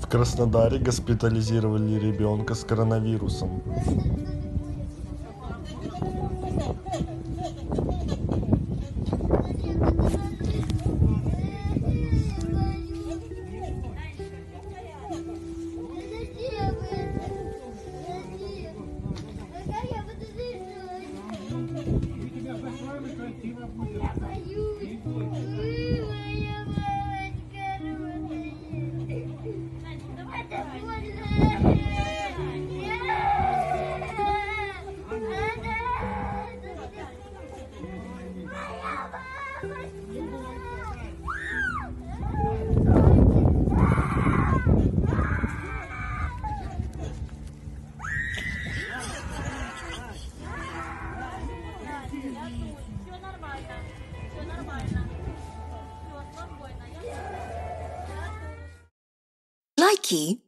Краснодаре госпитализировали ребенка с коронавирусом. Все нормально. Все нормально. Все спокойно. Likey